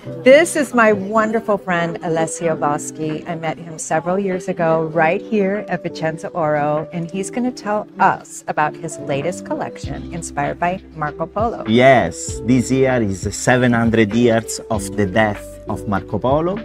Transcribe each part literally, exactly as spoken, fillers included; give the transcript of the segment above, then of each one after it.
This is my wonderful friend Alessio Boschi. I met him several years ago right here at Vicenza Oro, and he's going to tell us about his latest collection inspired by Marco Polo. Yes, this year is seven hundred years of the death of Marco Polo.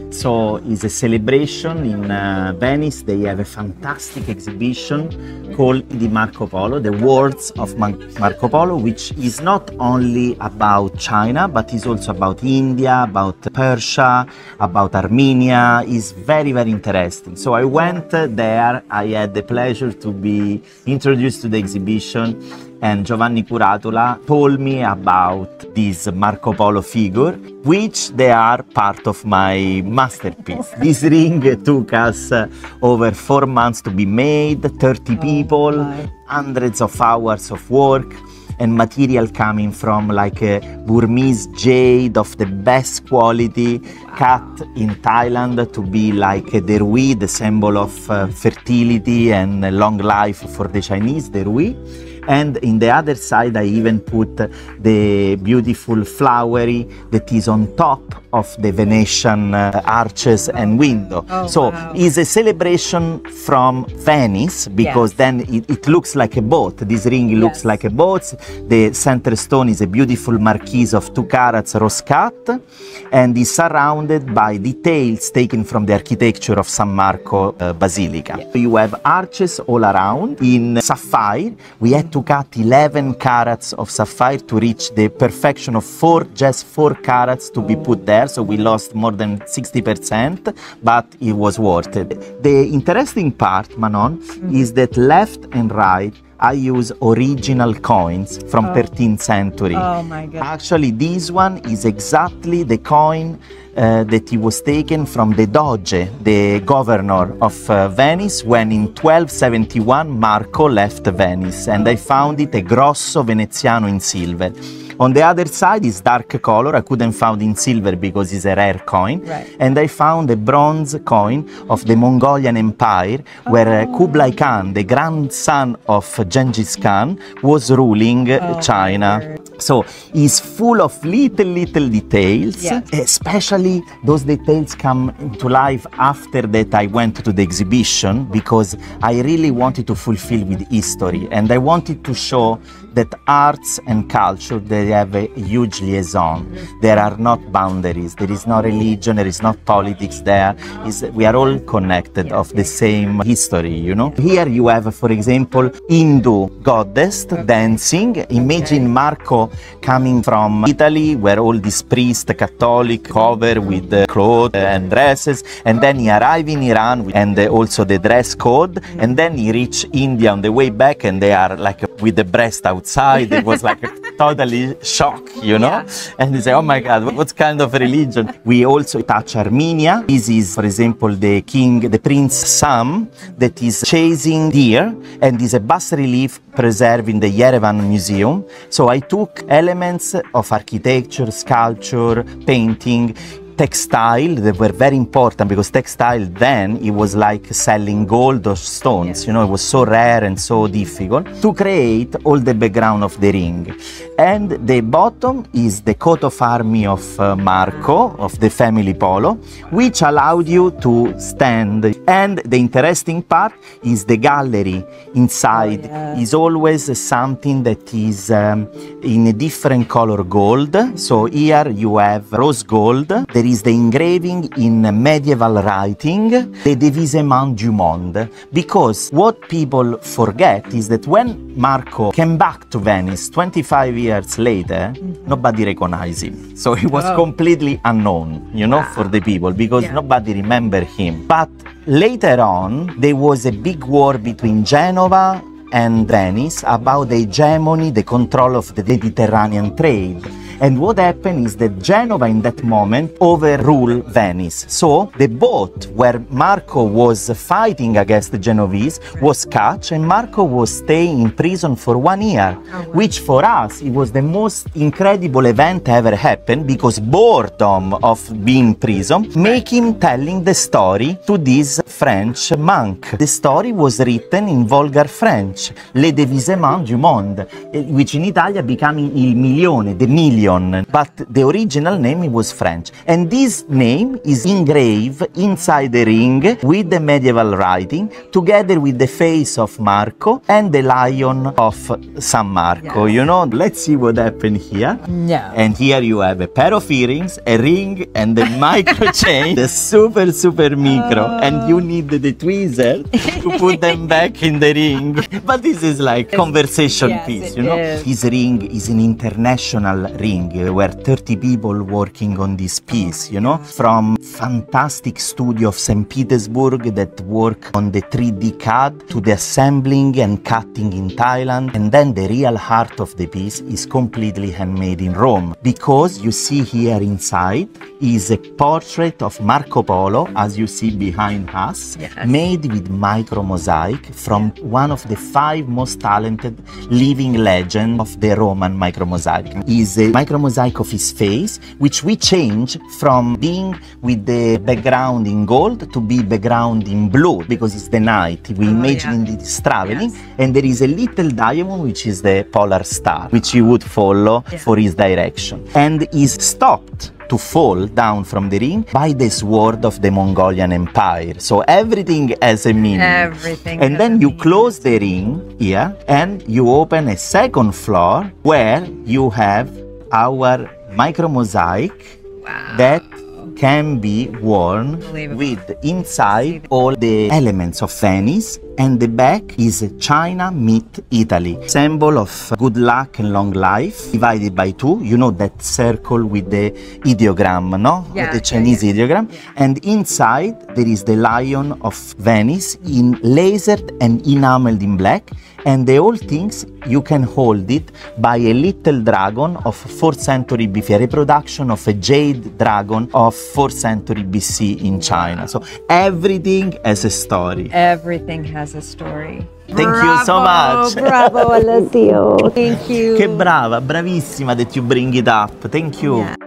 So it's a celebration in uh, Venice. They have a fantastic exhibition called the Marco Polo, the Words of Mar Marco Polo, which is not only about China, but is also about India, about Persia, about Armenia. It's very, very interesting. So I went there. I had the pleasure to be introduced to the exhibition, and Giovanni Curatola told me about this Marco Polo figure, which they are part of my masterpiece. This ring took us uh, over four months to be made, thirty people, hundreds of hours of work, and material coming from like a Burmese jade of the best quality, cut in Thailand to be like a derui, the symbol of uh, fertility and long life for the Chinese, derui. And in the other side, I even put the beautiful flowery that is on top of the Venetian uh, arches and window. Oh, so wow. It's a celebration from Venice, because yes. then it, it looks like a boat. This ring yes. looks like a boat. The center stone is a beautiful marquise of two carats rose cut, and is surrounded by details taken from the architecture of San Marco uh, Basilica. Yes. You have arches all around in sapphire. We had to cut eleven carats of sapphire to reach the perfection of four, just four carats to be put there. So we lost more than sixty percent, but it was worth it. The interesting part, Manon, mm-hmm. is that left and right I use original coins from oh. thirteenth century. Oh my God. Actually, this one is exactly the coin uh, that it was taken from the Doge, the governor of uh, Venice, when in twelve seventy-one Marco left Venice, and I found it a grosso veneziano in silver. On the other side is dark color. I couldn't find in silver because it's a rare coin. Right. And I found a bronze coin of the Mongolian Empire, where uh, Kublai Khan, the grandson of Genghis Khan, was ruling uh, oh, China. So it's full of little, little details, yes. especially those details come to life after that I went to the exhibition, because I really wanted to fulfill with history, and I wanted to show that arts and culture, they have a huge liaison. There are not boundaries, there is no religion, there is not politics there. Is we are all connected of the same history, you know? Here you have, for example, Hindu goddess dancing. Imagine Marco coming from Italy, where all these priests, Catholic, cover with the clothes and dresses, and then he arrived in Iran and also the dress code, and then he reached India on the way back, and they are like with the breast outside. It was like a totally shock, you know? Yeah. And they say, oh my God, what kind of religion? We also touch Armenia. This is, for example, the king, the Prince Sam, that is chasing deer, and is a bas-relief preserved in the Yerevan Museum. So I took elements of architecture, sculpture, painting, textile that were very important, because textile then it was like selling gold or stones, yeah. you know, it was so rare and so difficult to create all the background of the ring. And the bottom is the coat of arms of uh, Marco, of the family Polo, which allowed you to stand. And the interesting part is the gallery inside. Oh, yeah. is always something that is um, in a different color gold. So here you have rose gold. There is the engraving in medieval writing, the Devisement du Monde, because what people forget is that when Marco came back to Venice twenty-five years later, mm-hmm. nobody recognized him. So he was oh. completely unknown, you know, wow. for the people, because yeah. nobody remembered him. But later on, there was a big war between Genova and Venice about the hegemony, the control of the Mediterranean trade. And what happened is that Genova in that moment overruled Venice. So the boat where Marco was fighting against the Genovese was catch, and Marco was staying in prison for one year, oh, wow. which for us, it was the most incredible event ever happened, because boredom of being in prison make him telling the story to this French monk. The story was written in vulgar French, Le Devisement du Monde, which in Italia became Il Milione, the million. Lion, but the original name was French. And this name is engraved inside the ring with the medieval writing, together with the face of Marco and the lion of San Marco. Yes. You know, let's see what happened here. No. And here you have a pair of earrings, a ring, and the micro chain, the super, super micro. Oh. And you need the tweezer to put them back in the ring. But this is like conversation yes, piece, you know. Is. This ring is an international ring. There were thirty people working on this piece, you know, from fantastic studio of Saint Petersburg that work on the three D C A D to the assembling and cutting in Thailand. And then the real heart of the piece is completely handmade in Rome, because you see here inside is a portrait of Marco Polo, as you see behind us, yes. made with micro mosaic from one of the five most talented living legends of the Roman micro mosaic. Is a micro mosaic of his face, which we change from being with the background in gold to be background in blue, because it's the night. We oh, imagine yeah. it is traveling, yes. and there is a little diamond, which is the polar star, which you would follow yeah. for his direction, and is stopped to fall down from the ring by the sword of the Mongolian Empire. So everything has a meaning. Everything. And then you close the ring here and you open a second floor where you have our micro mosaic wow. that can be worn with inside all the elements of Venice, and the back is China meet Italy, symbol of good luck and long life, divided by two. You know that circle with the ideogram, no? Yeah, with the Chinese yeah, yeah. ideogram. Yeah. And inside there is the lion of Venice in lasered and enameled in black. And the whole things, you can hold it by a little dragon of fourth century B C, a reproduction of a jade dragon of fourth century B C in China. Wow. So everything has a story. Everything has a story. Thank bravo, you so much. Bravo, Alessio. Thank you. Che brava, bravissima that you bring it up. Thank you. Yeah.